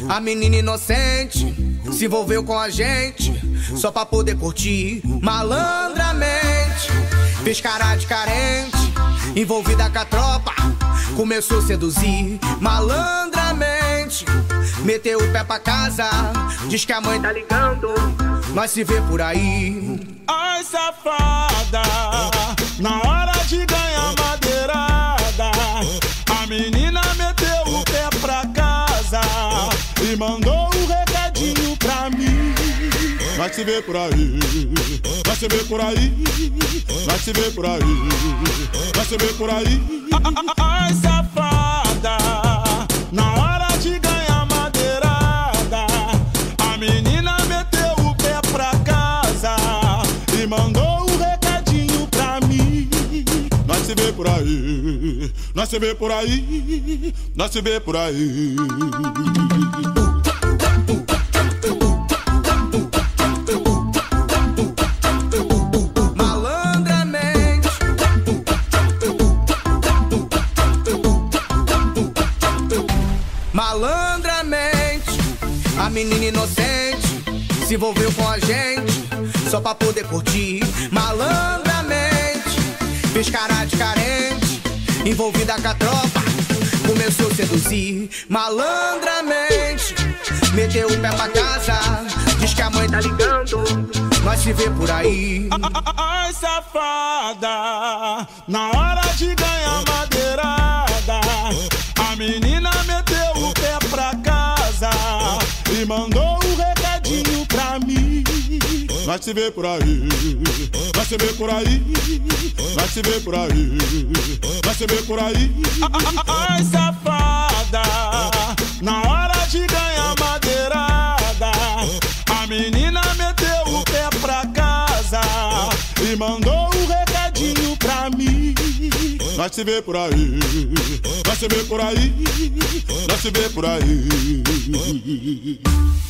A menina inocente se envolveu com a gente só pra poder curtir malandramente. Fez cara de carente, envolvida com a tropa, começou a seduzir malandramente. Meteu o pé pra casa, diz que a mãe tá ligando, nós se vê por aí. Ai, safada, na hora de ganhar madeirada, a menina meteu o pé pra casa e mandou um recadinho pra mim. Nós se vê por aí, nós se vê por aí, nós se vê por aí, nós se vê por aí. Ai, safada, na hora de ganhar madeirada, a menina meteu o pé pra casa e mandou um recadinho pra mim. Nós se vê por aí, nós se vê por aí, nós se vê por aí. Malandramente, a menina inocente se envolveu com a gente só pra poder curtir malandramente. Fez cara de carente, envolvida com a tropa, começou a seduzir malandramente. Meteu o pé pra casa, diz que a mãe tá ligando, nós se vê por aí. Ai, safada, na hora de ganhar madeirada, a menina meteu o pé pra casa e mandou um recadinho pra mim. Nós se vê por aí, nós se vê por aí, nós se vê por aí, nós se vê por aí. Ai, safada, na hora de ganhar madeirada, a menina meteu o pé pra casa e mandou um recadinho pra mim. Nós se vê por aí, nós se vê por aí, nós se vê por aí.